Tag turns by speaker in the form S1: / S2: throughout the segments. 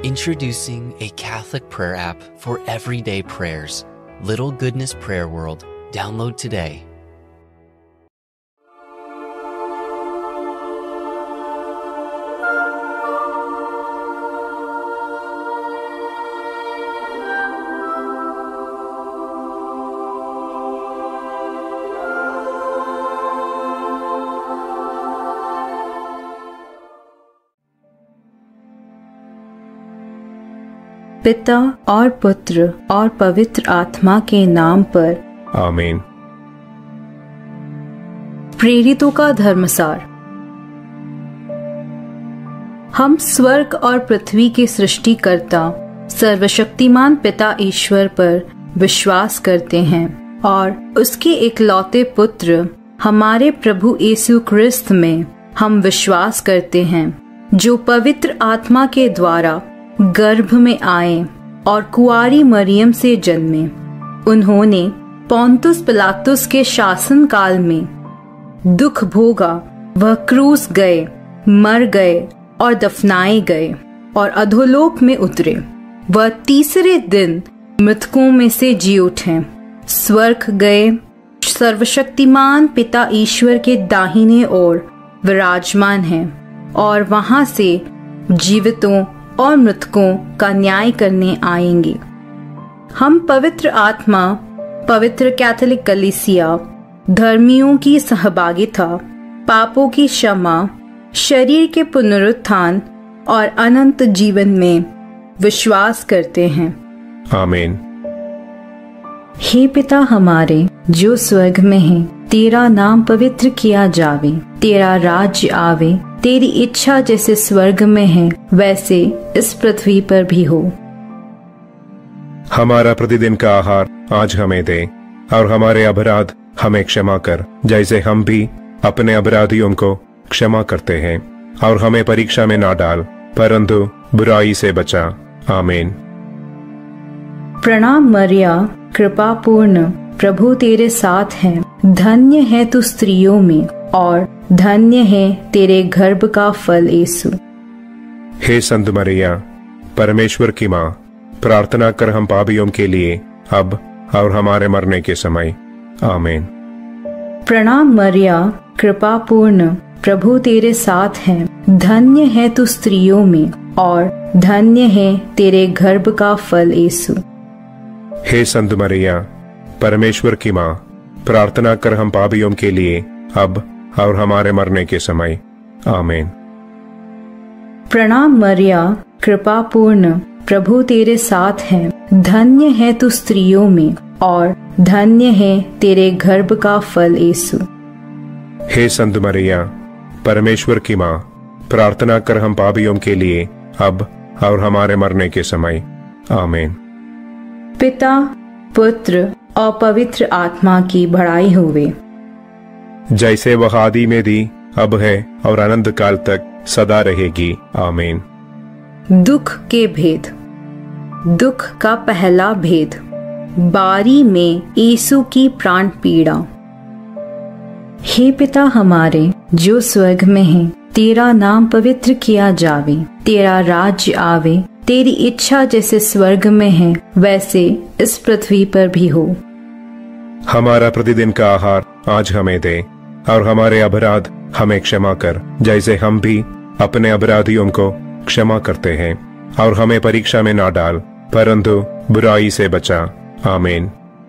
S1: Introducing a Catholic prayer app for everyday prayers. Little Goodness Prayer World. Download today.
S2: पिता और पुत्र और पवित्र आत्मा के नाम पर
S3: आमीन।
S2: प्रेरितों का धर्मसार। हम स्वर्ग और पृथ्वी के सृष्टिकर्ता सर्वशक्तिमान पिता ईश्वर पर विश्वास करते हैं और उसके इकलौते पुत्र हमारे प्रभु यीशु क्रिस्त में हम विश्वास करते हैं, जो पवित्र आत्मा के द्वारा गर्भ में आए और कुआरी मरियम से जन्मे। उन्होंने पोंतुस पिलातुस के शासन काल में दुख भोगा, वह क्रूस गए, मर गए और दफनाए गए और अधोलोक में उतरे। वह तीसरे दिन मृतकों में से जी उठे, स्वर्ग गए, सर्वशक्तिमान पिता ईश्वर के दाहिने ओर विराजमान हैं और वहां से जीवितों और मृतकों का न्याय करने आएंगे। हम पवित्र आत्मा, पवित्र कैथोलिक कलीसिया, धर्मियों की सहभागिता, पापों की क्षमा, शरीर के पुनरुत्थान और अनंत जीवन में विश्वास करते हैं।
S3: आमीन।
S2: हे पिता हमारे जो स्वर्ग में है, तेरा नाम पवित्र किया जावे, तेरा राज्य आवे, तेरी इच्छा जैसे स्वर्ग में है वैसे इस पृथ्वी पर भी हो।
S3: हमारा प्रतिदिन का आहार आज हमें दे और हमारे अपराध हमें क्षमा कर, जैसे हम भी अपने अपराधियों को क्षमा करते हैं, और हमें परीक्षा में ना डाल परंतु बुराई से बचा। आमीन।
S2: प्रणाम मरिया, कृपा पूर्ण, प्रभु तेरे साथ है, धन्य है तू स्त्रियों में और धन्य है तेरे गर्भ का फल यीशु।
S3: हे संत मरिया, परमेश्वर की माँ, प्रार्थना कर हम पापियों के लिए अब और हमारे मरने के समय। आमीन।
S2: प्रणाम मरिया, कृपा पूर्ण, प्रभु तेरे साथ है, धन्य है तू स्त्रियों में और धन्य है तेरे गर्भ का फल यीशु।
S3: हे संत मरिया, परमेश्वर की माँ, प्रार्थना कर हम पापियों के लिए अब और हमारे मरने के समय। आमीन।
S2: प्रणाम मरिया, कृपा पूर्ण, प्रभु तेरे साथ है, धन्य है तू स्त्रियों में और धन्य है तेरे गर्भ का फल यीशु।
S3: हे संत मरिया, परमेश्वर की माँ, प्रार्थना कर हम पापियों के लिए अब और हमारे मरने के समय। आमीन।
S2: पिता, पुत्र और पवित्र आत्मा की बड़ाई होवे,
S3: जैसे वह आदि में थी, अब है और अनंत काल तक सदा रहेगी। आमीन।
S2: दुख के भेद। दुख का पहला भेद, बारी में यीशु की प्राण पीड़ा। हे पिता हमारे जो स्वर्ग में है, तेरा नाम पवित्र किया जावे, तेरा राज्य आवे, तेरी इच्छा जैसे स्वर्ग में है वैसे इस पृथ्वी पर भी हो।
S3: हमारा प्रतिदिन का आहार आज हमें दे और हमारे अपराध हमें क्षमा कर, जैसे हम भी अपने अपराधियों को क्षमा करते हैं, और हमें परीक्षा में ना डाल परंतु बुराई से बचा। आमीन।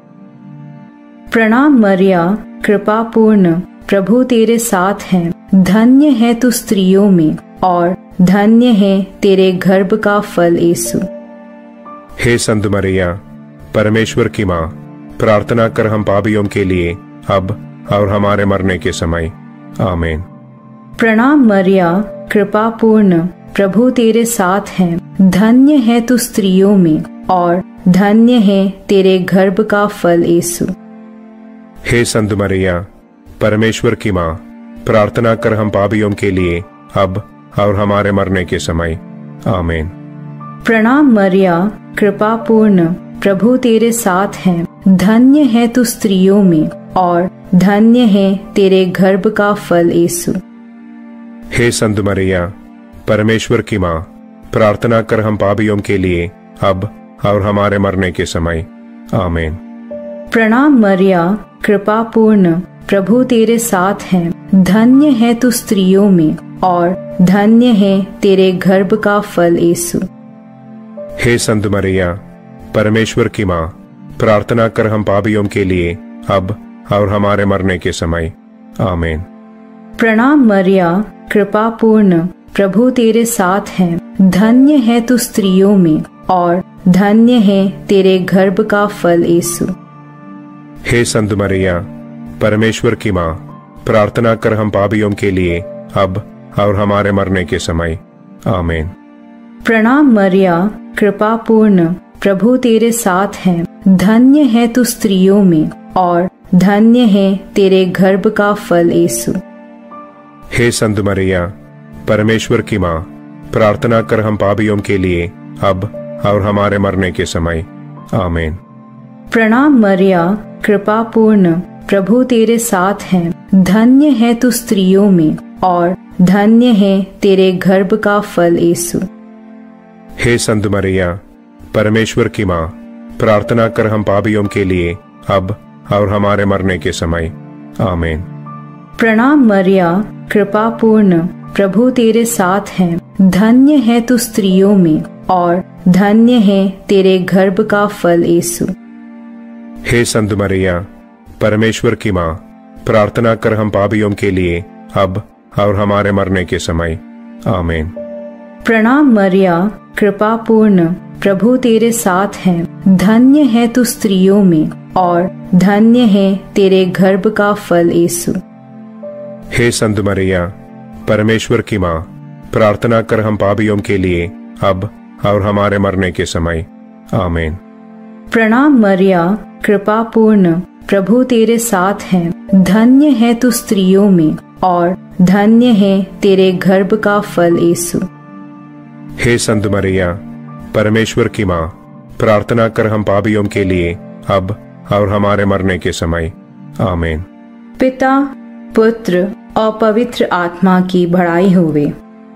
S2: प्रणाम मरिया, कृपा पूर्ण, प्रभु तेरे साथ है, धन्य है तू स्त्रियों में और धन्य है तेरे गर्भ का फल यीशु।
S3: हे संत मरिया, परमेश्वर की माँ, प्रार्थना कर हम पापियों के लिए अब और हमारे मरने के समय। आमीन।
S2: प्रणाम मरिया, कृपा पूर्ण, प्रभु तेरे साथ है, धन्य है तू स्त्रियों में और धन्य है तेरे गर्भ का फल यीशु।
S3: हे संत मरिया, परमेश्वर की माँ, प्रार्थना कर हम पापियों के लिए अब और हमारे मरने के समय। आमीन।
S2: प्रणाम मरिया, कृपा पूर्ण, प्रभु तेरे साथ है, धन्य है तू स्त्रियों में और धन्य है तेरे गर्भ का फल यीशु।
S3: हे संत मरिया, परमेश्वर की माँ, प्रार्थना कर हम पापियों के लिए अब और हमारे मरने के समय। आमीन।
S2: प्रणाम मरिया, कृपा पूर्ण, प्रभु तेरे साथ है। धन्य है तू स्त्रियों में और धन्य है तेरे गर्भ का फल यीशु।
S3: हे संत मरिया, परमेश्वर की माँ, प्रार्थना कर हम पापियों के लिए अब और हमारे मरने के समय। आमीन।
S2: प्रणाम मरिया, कृपा पूर्ण, प्रभु तेरे साथ है। धन्य है तू स्त्रियों में और धन्य है तेरे गर्भ का फल यीशु।
S3: हे संत मरिया, परमेश्वर की माँ, प्रार्थना कर हम पापियों के लिए अब और हमारे मरने के समय। आमीन।
S2: प्रणाम मरिया, कृपा पूर्ण, प्रभु तेरे साथ है। धन्य है तू स्त्रियों में और धन्य है तेरे गर्भ का फल यीशु।
S3: हे संत मरिया, परमेश्वर की माँ, प्रार्थना कर हम पापियों के लिए अब और हमारे मरने के समय। आमीन।
S2: प्रणाम मरिया, कृपा पूर्ण, प्रभु तेरे साथ है। धन्य है तू स्त्रियों में और धन्य है तेरे गर्भ का फल यीशु।
S3: हे संत मरिया, परमेश्वर की माँ, प्रार्थना कर हम पापियों के लिए अब और हमारे मरने के समय। आमीन।
S2: प्रणाम मरिया, कृपा पूर्ण, प्रभु तेरे साथ है। धन्य है तू स्त्रियों में और धन्य है तेरे गर्भ का फल यीशु।
S3: हे संत मरिया, परमेश्वर की माँ, प्रार्थना कर हम पापियों के लिए अब और हमारे मरने के समय। आमीन।
S2: प्रणाम मरिया, कृपा पूर्ण, प्रभु तेरे साथ है। धन्य है तू स्त्रियों में और धन्य है तेरे गर्भ का फल यीशु।
S3: हे संत मरिया, परमेश्वर की माँ, प्रार्थना कर हम पापियों के लिए अब और हमारे मरने के समय। आमीन।
S2: प्रणाम मरिया, कृपा पूर्ण, प्रभु तेरे साथ है। धन्य है तू स्त्रियों में और धन्य है तेरे गर्भ का फल यीशु।
S3: हे संत मरिया, परमेश्वर की माँ, प्रार्थना कर हम पापियों के लिए अब और हमारे मरने के समय। आमीन।
S2: पिता, पुत्र और पवित्र आत्मा की बड़ाई होवे,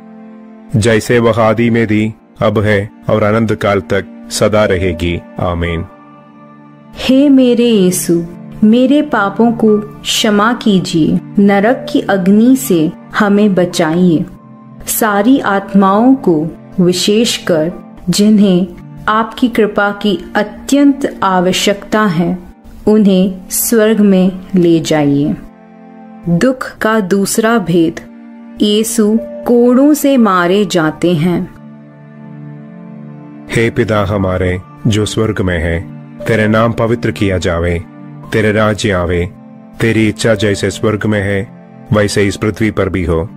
S3: जैसे वह आदि में थी, अब है और अनंत काल तक सदा रहेगी। आमीन।
S2: हे मेरे यीशु, मेरे पापों को क्षमा कीजिए, नरक की अग्नि से हमें बचाइए। सारी आत्माओं को, विशेषकर जिन्हें आपकी कृपा की अत्यंत आवश्यकता है, उन्हें स्वर्ग में ले जाइए। दुख का दूसरा भेद, यीशु कोड़ों से मारे जाते हैं।
S3: हे पिता हमारे जो स्वर्ग में है, तेरे नाम पवित्र किया जावे, तेरे राज्य आवे, तेरी इच्छा जैसे स्वर्ग में है वैसे इस पृथ्वी पर भी हो।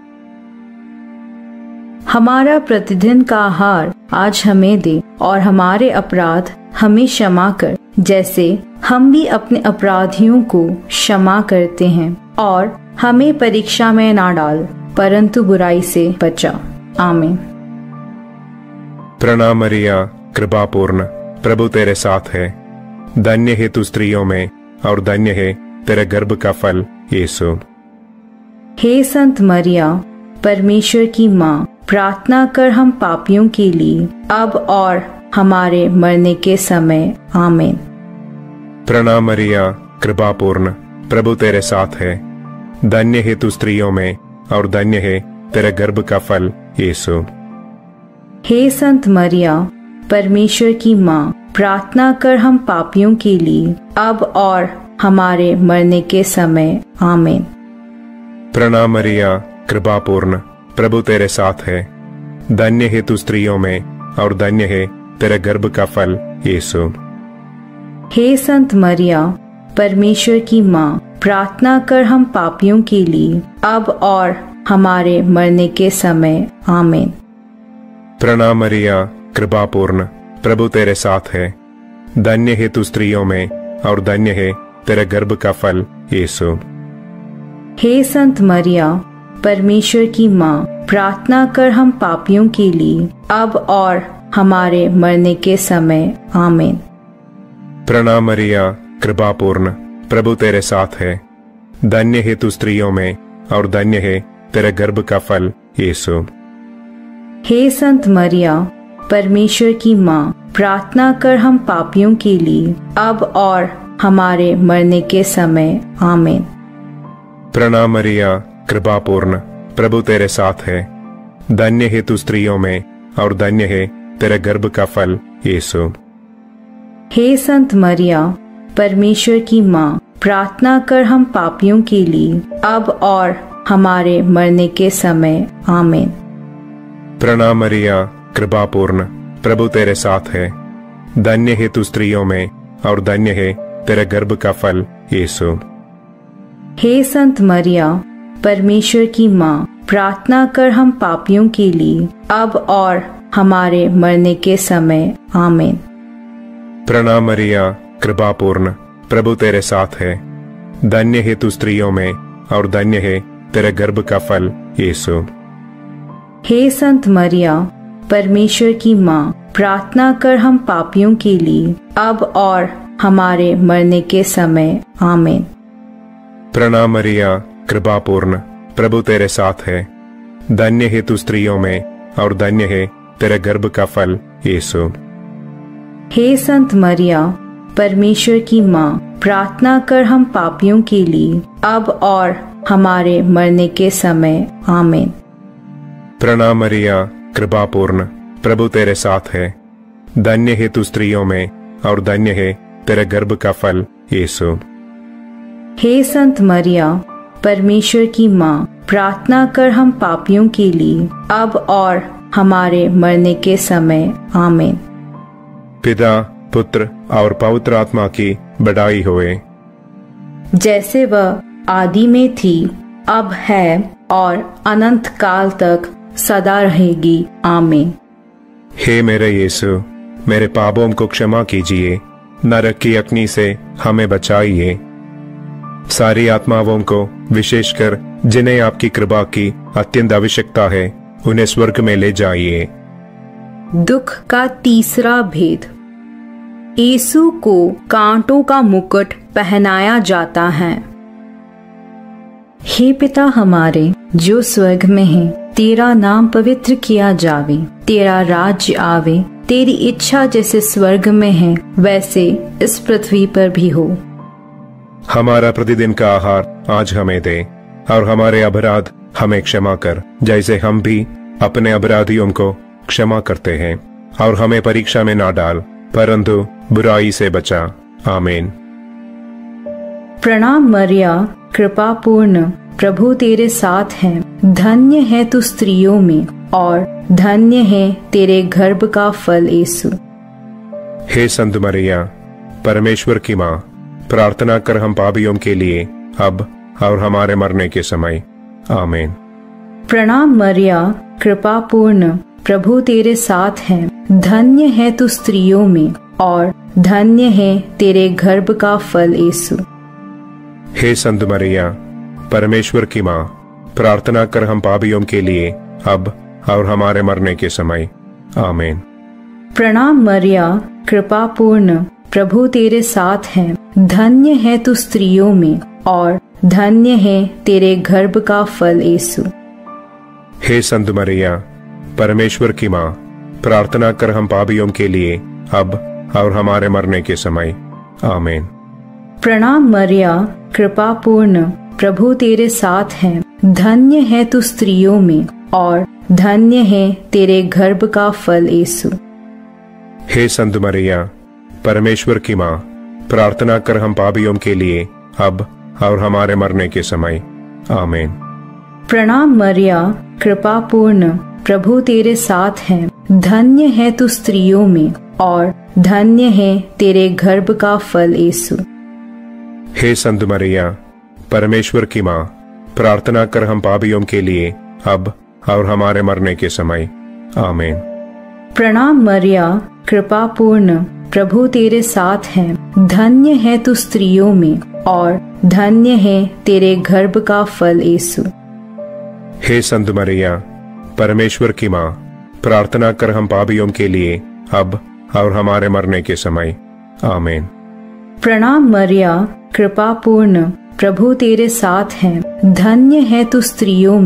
S2: हमारा प्रतिदिन का आहार आज हमें दे और हमारे अपराध हमें क्षमा कर, जैसे हम भी अपने अपराधियों को क्षमा करते हैं, और हमें परीक्षा में ना डाल, परंतु बुराई से बचा। आमीन।
S3: प्रणाम मरिया, कृपा पूर्ण, प्रभु तेरे साथ है। धन्य है तू स्त्रियों में और धन्य है तेरे गर्भ का फल यीशु।
S2: हे संत मरिया, परमेश्वर की माँ, प्रार्थना कर हम पापियों के लिए अब और हमारे मरने के समय। आमीन।
S3: प्रणाम मरिया, कृपा पूर्ण, प्रभु तेरे साथ है। धन्य है तू स्त्रियों में और धन्य है तेरे गर्भ का फल यीशु।
S2: हे संत मरिया, परमेश्वर की माँ, प्रार्थना कर हम पापियों के लिए अब और हमारे मरने के समय। आमीन।
S3: प्रणाम मरिया, कृपा पूर्ण, प्रभु तेरे साथ है। धन्य है तू स्त्रियों में और धन्य है तेरे गर्भ का फल यीशु।
S2: हे संत मरिया, परमेश्वर की माँ, प्रार्थना कर हम पापियों के लिए अब और हमारे मरने के समय। आमीन।
S3: प्रणाम मरिया, कृपा पूर्ण, प्रभु तेरे साथ है। धन्य है तू स्त्रियों में और धन्य है तेरे गर्भ का फल यीशु।
S2: हे संत मरिया, परमेश्वर की माँ, प्रार्थना कर हम पापियों के लिए अब और हमारे मरने के समय। आमीन।
S3: प्रणाम मरिया, कृपा पूर्ण, प्रभु तेरे साथ है। धन्य है तू स्त्रियों में और धन्य है तेरे गर्भ का फल यीशु।
S2: हे संत मरिया, परमेश्वर की माँ, प्रार्थना कर हम पापियों के लिए, अब और हमारे मरने के समय। आमीन।
S3: प्रणाम मरिया, कृपा पूर्ण, प्रभु तेरे साथ है। धन्य है तू स्त्रियों में और धन्य है तेरे गर्भ का फल यीशु।
S2: हे संत मरिया, परमेश्वर की माँ, प्रार्थना कर हम पापियों के लिए, अब और हमारे मरने के समय। आमीन।
S3: प्रणाम मरिया, कृपा पूर्ण, प्रभु तेरे साथ है। धन्य है तू स्त्रियों में और धन्य है तेरे गर्भ का फल यीशु।
S2: हे संत मरिया, परमेश्वर की माँ, प्रार्थना कर हम पापियों के लिए, अब और हमारे मरने के समय। आमीन।
S3: प्रणाम मरिया, कृपा पूर्ण, प्रभु तेरे साथ है। धन्य है तू स्त्रियों में और धन्य है तेरे गर्भ का फल यीशु।
S2: हे संत मरिया, परमेश्वर की माँ, प्रार्थना कर हम पापियों के लिए, अब और हमारे मरने के समय। आमीन।
S3: प्रणाम मरिया, कृपा पूर्ण, प्रभु तेरे साथ है। धन्य है तू स्त्रियों में और धन्य है तेरे गर्भ का फल यीशु।
S2: हे संत मरिया, परमेश्वर की माँ, प्रार्थना कर हम पापियों के लिए, अब और हमारे मरने के समय। आमीन।
S3: प्रणाम मरिया, कृपा पूर्ण, प्रभु तेरे साथ है। धन्य है तू स्त्रियों में और धन्य है तेरे गर्भ का फल यीशु।
S2: हे संत मरिया, परमेश्वर की माँ, प्रार्थना कर हम पापियों के लिए, अब और हमारे मरने के समय। आमीन।
S3: पिता, पुत्र और पवित्र आत्मा की बड़ाई होए,
S2: जैसे वह आदि में थी, अब है और अनंत काल तक सदा रहेगी। आमीन।
S3: हे मेरे यीशु, मेरे पापों को क्षमा कीजिए, नरक की अग्नि से हमें बचाइए। सारी आत्माओं को, विशेषकर जिन्हें आपकी कृपा की अत्यंत आवश्यकता है, उन्हें स्वर्ग में ले जाइए।
S2: दुख का तीसरा भेद। यीशु को कांटों का मुकुट पहनाया जाता है। हे पिता हमारे जो स्वर्ग में है, तेरा नाम पवित्र किया जावे, तेरा राज्य आवे, तेरी इच्छा जैसे स्वर्ग में है वैसे इस पृथ्वी पर भी हो।
S3: हमारा प्रतिदिन का आहार आज हमें दे और हमारे अपराध हमें क्षमा कर, जैसे हम भी अपने अपराधियों को क्षमा करते हैं, और हमें परीक्षा में ना डाल, परंतु बुराई से बचा। आमीन।
S2: प्रणाम मरिया, कृपा पूर्ण, प्रभु तेरे साथ है। धन्य है तू स्त्रियों में और धन्य है तेरे गर्भ का फल यीशु।
S3: हे संत मरिया, परमेश्वर की माँ, प्रार्थना कर हम पापियों के लिए, अब और हमारे मरने के समय। आमीन।
S2: प्रणाम मरिया, कृपा पूर्ण, प्रभु तेरे साथ है। धन्य है तू स्त्रियों में और धन्य है तेरे गर्भ का फल यीशु।
S3: हे संत मरिया, परमेश्वर की माँ, प्रार्थना कर हम पापियों के लिए, अब और हमारे मरने के समय। आमीन।
S2: प्रणाम मरिया, कृपा पूर्ण, प्रभु तेरे साथ है। धन्य है तू स्त्रियों में और धन्य है तेरे गर्भ का फल यीशु।
S3: हे संत मरिया, परमेश्वर की माँ, प्रार्थना कर हम पापियों के लिए, अब और हमारे मरने के समय। आमीन।
S2: प्रणाम मरिया, कृपा पूर्ण, प्रभु तेरे साथ है। धन्य है तू स्त्रियों में और धन्य है तेरे गर्भ का फल यीशु।
S3: हे संत मरिया, परमेश्वर की माँ, प्रार्थना कर हम पापियों के लिए, अब और हमारे मरने के समय। आमीन।
S2: प्रणाम मरिया, कृपा पूर्ण, प्रभु तेरे साथ है। धन्य है तू स्त्रियों में और धन्य है तेरे गर्भ का फल यीशु।
S3: हे संत मरिया, परमेश्वर की माँ, प्रार्थना कर हम पापियों के लिए, अब और हमारे मरने के समय। आमीन।
S2: प्रणाम मरिया, कृपा पूर्ण, प्रभु तेरे साथ है। धन्य है तू स्त्रियों में और धन्य है तेरे गर्भ का फल यीशु।
S3: हे संत मरिया, परमेश्वर की माँ, प्रार्थना कर हम पापियों के लिए, अब और हमारे मरने के समय। आमीन।
S2: प्रणाम मरिया, कृपा पूर्ण, प्रभु तेरे साथ है। धन्य है तू स्त्रियों में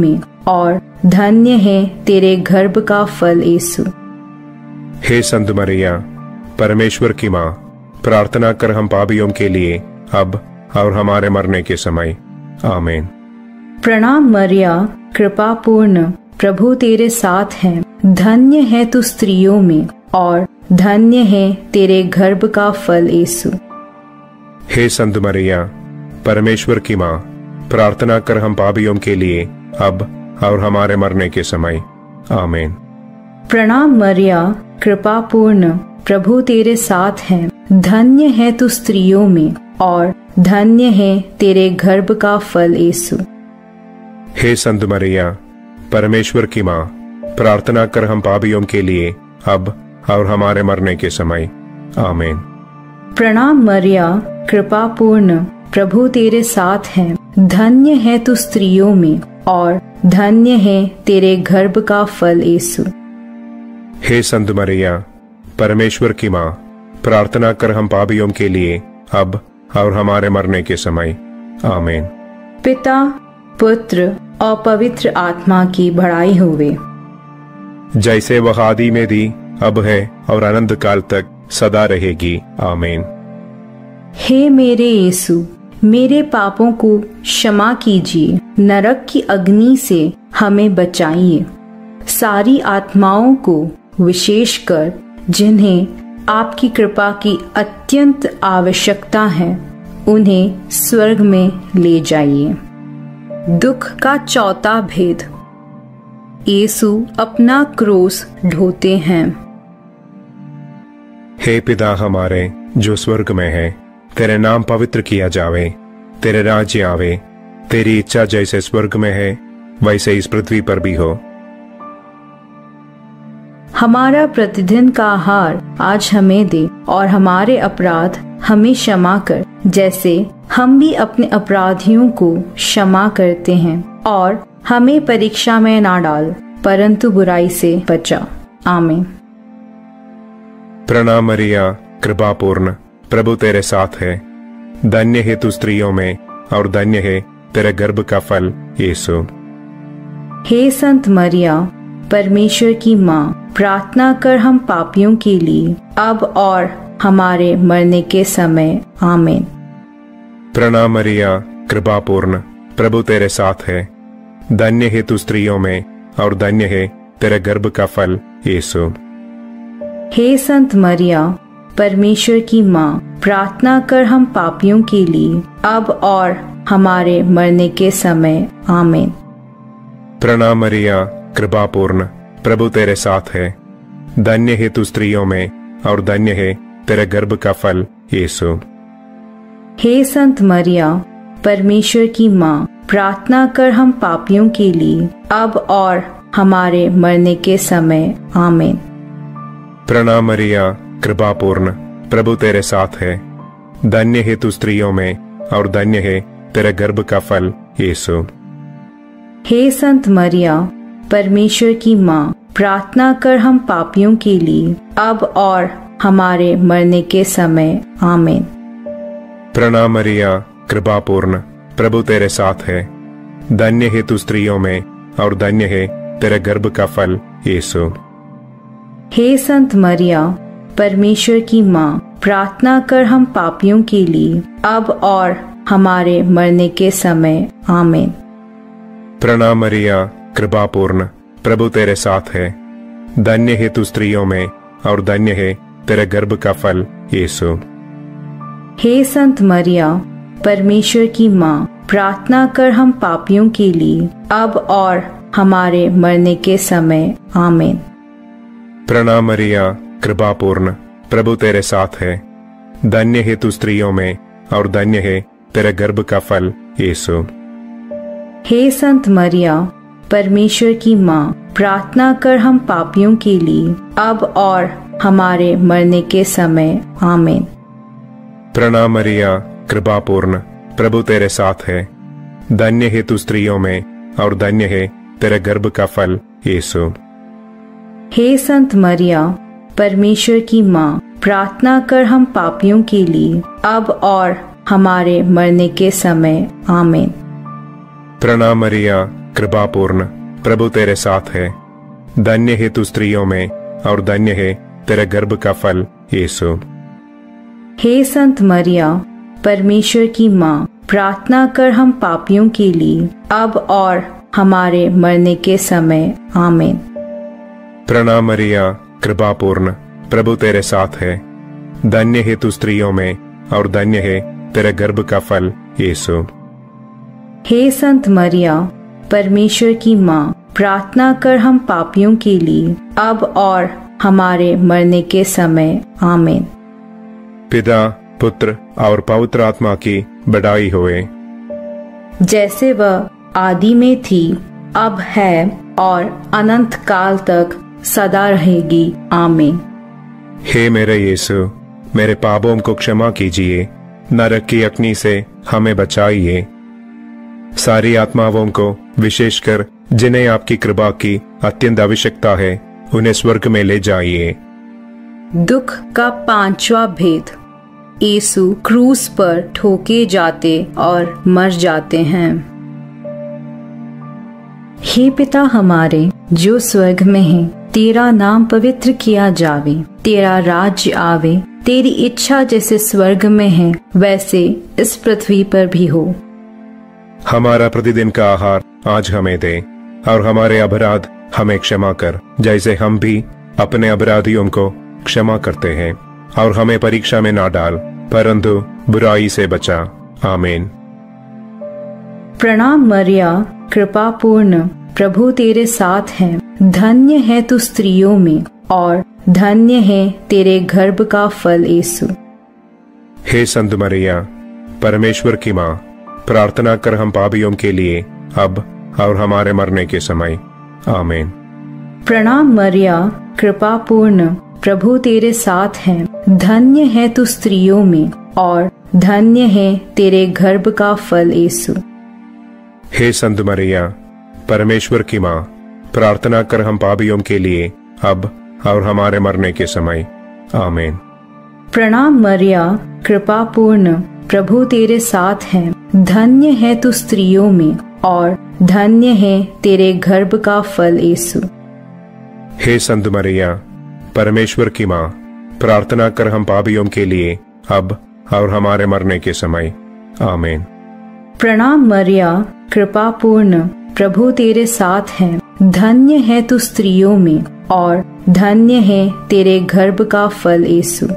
S2: और धन्य है तेरे गर्भ का फल यीशु।
S3: हे संत मरिया, परमेश्वर की माँ, प्रार्थना कर हम पापियों के लिए अब और हमारे मरने के समय। आमीन।
S2: प्रणाम मरिया, कृपा पूर्ण, प्रभु तेरे साथ है। धन्य है तू स्त्रियों में और धन्य है तेरे गर्भ का फल यीशु।
S3: हे संत मरिया, परमेश्वर की माँ, प्रार्थना कर हम पापियों के लिए अब और हमारे मरने के समय। आमीन।
S2: प्रणाम मरिया, कृपा पूर्ण, प्रभु तेरे साथ है। धन्य है तू स्त्रियों में और धन्य है तेरे गर्भ का फल यीशु।
S3: हे संत मरिया, परमेश्वर की माँ, प्रार्थना कर हम पापियों के लिए अब और हमारे मरने के समय। आमीन।
S2: प्रणाम मरिया, कृपा पूर्ण, प्रभु तेरे साथ है। धन्य है तू स्त्रियों में और धन्य है तेरे गर्भ का फल यीशु।
S3: हे संत मरिया, परमेश्वर की माँ, प्रार्थना कर हम पापियों के लिए अब और हमारे मरने के समय। आमीन।
S2: पिता, पुत्र और पवित्र आत्मा की बड़ाई होवे,
S3: जैसे वह आदि में थी, अब है और अनंत काल तक सदा रहेगी। आमीन।
S2: हे मेरे यीशु, मेरे पापों को क्षमा कीजिए, नरक की अग्नि से हमें बचाइए, सारी आत्माओं को विशेषकर जिन्हें आपकी कृपा की अत्यंत आवश्यकता है, उन्हें स्वर्ग में ले जाइए। दुख का चौथा भेद। यीशु अपना क्रूस ढोते हैं।
S3: हे पिता हमारे जो स्वर्ग में है, तेरे नाम पवित्र किया जावे, तेरे राज्य आवे, तेरी इच्छा जैसे स्वर्ग में है वैसे इस पृथ्वी पर भी हो।
S2: हमारा प्रतिदिन का आहार आज हमें दे और हमारे अपराध हमें क्षमा कर, जैसे हम भी अपने अपराधियों को क्षमा करते हैं, और हमें परीक्षा में ना डाल परंतु बुराई से बचा। आमीन।
S3: प्रणाम मरिया, कृपा पूर्ण, प्रभु तेरे साथ है। धन्य है तू स्त्रियों में और धन्य है तेरे गर्भ का फल यीशु।
S2: हे संत मरिया, परमेश्वर की माँ, प्रार्थना कर हम पापियों के लिए अब और हमारे मरने के समय। आमीन।
S3: प्रणाम मरिया, कृपा पूर्ण, प्रभु तेरे साथ है। धन्य है तू स्त्रियों में और धन्य है तेरे गर्भ का फल यीशु।
S2: हे संत मरिया, परमेश्वर की माँ, प्रार्थना कर हम पापियों के लिए अब और हमारे मरने के समय। आमीन।
S3: प्रणाम मरिया, कृपा पूर्ण, प्रभु तेरे साथ है। धन्य है तू स्त्रियों में और धन्य है तेरे गर्भ का फल यीशु।
S2: हे संत मरिया, परमेश्वर की माँ, प्रार्थना कर हम पापियों के लिए अब और हमारे मरने के समय। आमीन।
S3: प्रणाम मरिया, कृपा पूर्ण, प्रभु तेरे साथ है। धन्य है तू स्त्रियों में और धन्य है तेरे गर्भ का फल यीशु।
S2: हे संत मरिया, परमेश्वर की माँ, प्रार्थना कर हम पापियों के लिए अब और हमारे मरने के समय। आमीन।
S3: प्रणाम मरिया, कृपा पूर्ण, प्रभु तेरे साथ है। धन्य है तू स्त्रियों में और धन्य है तेरे गर्भ का फल यीशु।
S2: हे संत मरिया, परमेश्वर की माँ, प्रार्थना कर हम पापियों के लिए अब और हमारे मरने के समय। आमीन।
S3: प्रणाम मरिया, कृपा पूर्ण, प्रभु तेरे साथ है। धन्य है तू स्त्रियों में और धन्य है तेरे गर्भ का फल यीशु।
S2: हे संत मरिया, परमेश्वर की माँ, प्रार्थना कर हम पापियों के लिए अब और हमारे मरने के समय। आमीन।
S3: प्रणाम मरिया, कृपा पूर्ण, प्रभु तेरे साथ है। धन्य है तू स्त्रियों में और धन्य है तेरे गर्भ का फल यीशु।
S2: हे संत मरिया, परमेश्वर की माँ, प्रार्थना कर हम पापियों के लिए अब और हमारे मरने के समय। आमीन।
S3: प्रणाम मरिया, कृपा पूर्ण, प्रभु तेरे साथ है। धन्य है तू स्त्रियों में और धन्य है तेरे गर्भ का फल यीशु।
S2: हे संत मरिया, परमेश्वर की माँ, प्रार्थना कर हम पापियों के लिए अब और हमारे मरने के समय। आमीन।
S3: प्रणाम मरिया, कृपा पूर्ण, प्रभु तेरे साथ है। धन्य है तू स्त्रियों में और धन्य है तेरे गर्भ का फल यीशु।
S2: हे संत मरिया, परमेश्वर की माँ, प्रार्थना कर हम पापियों के लिए, अब और हमारे मरने के समय। आमीन।
S3: प्रणाम मरिया, कृपापूर्ण, प्रभु तेरे साथ है। धन्य है तू स्त्रियों में और धन्य है तेरे गर्भ का फल यीशु।
S2: हे संत मरिया, परमेश्वर की माँ, प्रार्थना कर हम पापियों के लिए, अब और हमारे मरने के समय। आमीन।
S3: पिता, पुत्र और पवित्र आत्मा की बड़ाई होए,
S2: जैसे वह आदि में थी, अब है और अनंत काल तक सदा रहेगी। आमीन।
S3: हे मेरे यीशु, मेरे पापों को क्षमा कीजिए, नरक की अग्नि से हमें बचाइए। सारी आत्माओं को, विशेषकर जिन्हें आपकी कृपा की अत्यंत आवश्यकता है, उन्हें स्वर्ग में ले जाइए।
S2: दुख का पांचवा भेद। यीशु क्रूस पर ठोके जाते और मर जाते हैं। हे पिता हमारे जो स्वर्ग में है, तेरा नाम पवित्र किया जावे, तेरा राज्य आवे, तेरी इच्छा जैसे स्वर्ग में है वैसे इस पृथ्वी पर भी हो।
S3: हमारा प्रतिदिन का आहार आज हमें दे, और हमारे अपराध हमें क्षमा कर, जैसे हम भी अपने अपराधियों को क्षमा करते हैं, और हमें परीक्षा में ना डाल, परंतु बुराई से बचा। आमीन।
S2: प्रणाम मरिया, कृपा पूर्ण, प्रभु तेरे साथ है। धन्य है तू स्त्रियों में और धन्य है तेरे गर्भ का फल यीशु।
S3: हे संत मरिया, परमेश्वर की माँ, प्रार्थना कर हम पापियों के लिए, अब और हमारे मरने के समय। आमीन।
S2: प्रणाम मरिया, कृपा पूर्ण, प्रभु तेरे साथ है। धन्य है तू स्त्रियों में और धन्य है तेरे गर्भ का फल यीशु।
S3: हे संत मरिया, परमेश्वर की माँ, प्रार्थना कर हम पापियों के लिए, अब और हमारे मरने के समय। आमीन।
S2: प्रणाम मरिया, कृपा पूर्ण, प्रभु तेरे साथ है। धन्य है तू स्त्रियों में और धन्य है तेरे गर्भ का फल यीशु।
S3: हे संत मरिया, परमेश्वर की माँ, प्रार्थना कर हम पापियों के लिए, अब और हमारे मरने के समय। आमीन।
S2: प्रणाम मरिया, कृपा पूर्ण, प्रभु तेरे साथ है। धन्य है तू स्त्रियों में और धन्य है तेरे गर्भ का फल यीशु।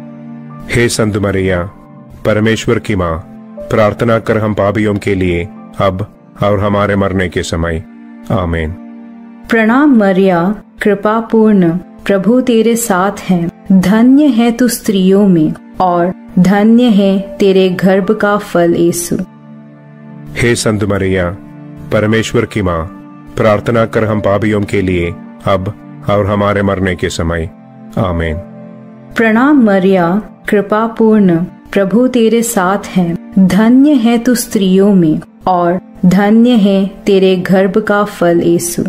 S3: हे संत मरिया, परमेश्वर की माँ, प्रार्थना कर हम पापियों के लिए, अब और हमारे मरने के समय। आमीन।
S2: प्रणाम मरिया, कृपा पूर्ण, प्रभु तेरे साथ है। धन्य है तू स्त्रियों में और धन्य है तेरे गर्भ का फल यीशु।
S3: हे संत मरिया, परमेश्वर की माँ, प्रार्थना कर हम पापियों के लिए, अब और हमारे मरने के समय। आमीन।
S2: प्रणाम मरिया, कृपा पूर्ण, प्रभु तेरे साथ है। धन्य है तू स्त्रियों में और धन्य है तेरे गर्भ का फल यीशु।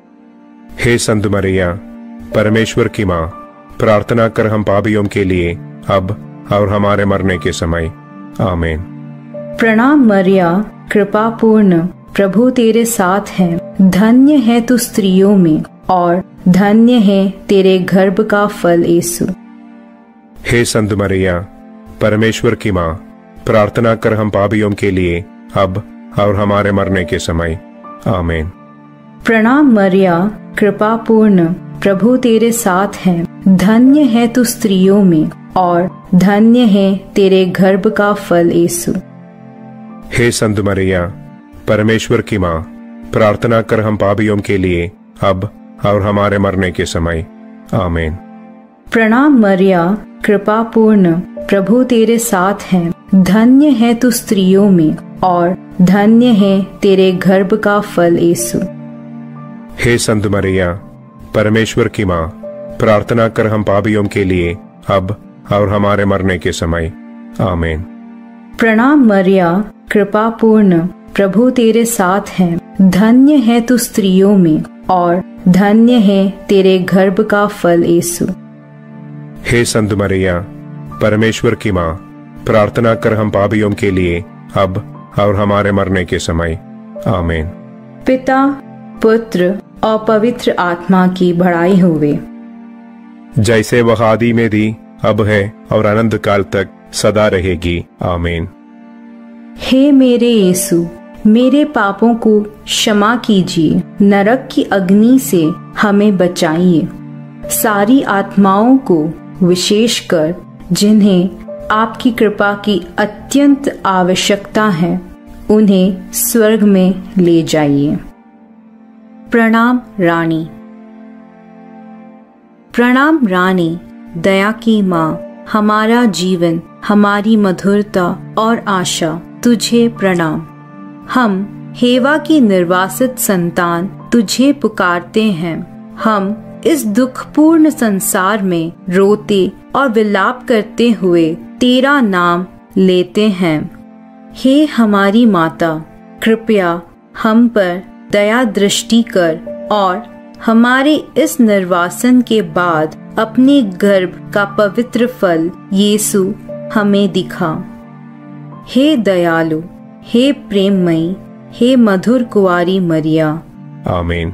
S3: हे संत मरिया, परमेश्वर की माँ, प्रार्थना कर हम पापियों के लिए, अब और हमारे मरने के समय। आमीन।
S2: प्रणाम मरिया, कृपा पूर्ण, प्रभु तेरे साथ है। धन्य है तू स्त्रियों में और धन्य है तेरे गर्भ का फल यीशु।
S3: हे संत मरिया, परमेश्वर की माँ, प्रार्थना कर हम पापियों के लिए, अब और हमारे मरने के समय। आमीन।
S2: प्रणाम मरिया, कृपा पूर्ण, प्रभु तेरे साथ है। धन्य है तू स्त्रियों में और धन्य है तेरे गर्भ का फल यीशु।
S3: हे संत मरिया, परमेश्वर की माँ, प्रार्थना कर हम पापियों के लिए, अब और हमारे मरने के समय। आमीन।
S2: प्रणाम मरिया, कृपा पूर्ण, प्रभु तेरे साथ है। धन्य है तू स्त्रियों में और धन्य है तेरे गर्भ का फल यीशु।
S3: हे संत मरिया, परमेश्वर की माँ, प्रार्थना कर हम पापियों के लिए, अब और हमारे मरने के समय। आमीन।
S2: प्रणाम मरिया, कृपा पूर्ण, प्रभु तेरे साथ है। धन्य है तू स्त्रियों में और धन्य है तेरे गर्भ का फल यीशु।
S3: हे संत मरिया, परमेश्वर की माँ, प्रार्थना कर हम पापियों के लिए, अब और हमारे मरने के समय। आमीन।
S2: पिता पुत्र और पवित्र आत्मा की बड़ाई होवे,
S3: जैसे वह आदि में थी, अब है और अनंत काल तक सदा रहेगी। आमीन।
S2: हे मेरे यीशु, मेरे पापों को क्षमा कीजिए, नरक की अग्नि से हमें बचाइए। सारी आत्माओं को विशेषकर जिन्हें आपकी कृपा की अत्यंत आवश्यकता है, उन्हें स्वर्ग में ले जाइए। प्रणाम रानी। प्रणाम रानी, दया की माँ, हमारा जीवन, हमारी मधुरता और आशा, तुझे प्रणाम। हम हेवा की निर्वासित संतान तुझे पुकारते हैं। हम इस दुखपूर्ण संसार में रोते और विलाप करते हुए तेरा नाम लेते हैं। हे हमारी माता, कृपया हम पर दया दृष्टि कर और हमारे इस निर्वासन के बाद अपने गर्भ का पवित्र फल यीशु हमें दिखा। हे दयालु, हे प्रेममयी, हे मधुर कुंवारी मरिया।
S3: आमीन।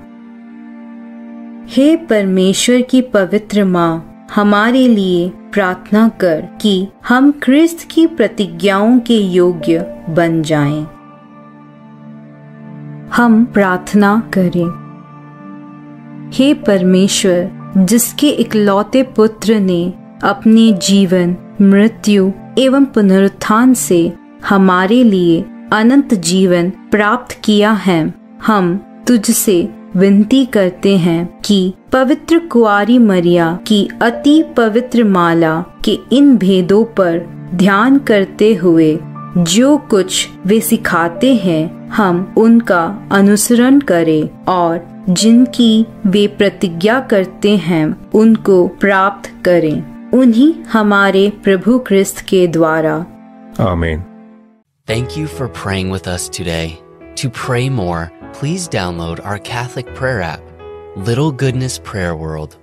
S2: हे परमेश्वर की पवित्र माँ, हमारे लिए प्रार्थना कर कि हम क्रिस्त की प्रतिज्ञाओं के योग्य बन जाएं। हम प्रार्थना करें। हे परमेश्वर, जिसके इकलौते पुत्र ने अपने जीवन, मृत्यु एवं पुनरुत्थान से हमारे लिए अनंत जीवन प्राप्त किया है, हम तुझसे विनती करते हैं कि पवित्र कुंवारी मरिया की अति पवित्र माला के इन भेदों पर ध्यान करते हुए जो कुछ वे सिखाते हैं, हम उनका अनुसरण करें और जिनकी वे प्रतिज्ञा करते हैं उनको प्राप्त करें। उन्हीं हमारे प्रभु क्रिस्त के द्वारा।
S3: आमीन।
S1: Thank you for praying with us today. To pray more, please download our Catholic prayer app, Little Goodness Prayer World.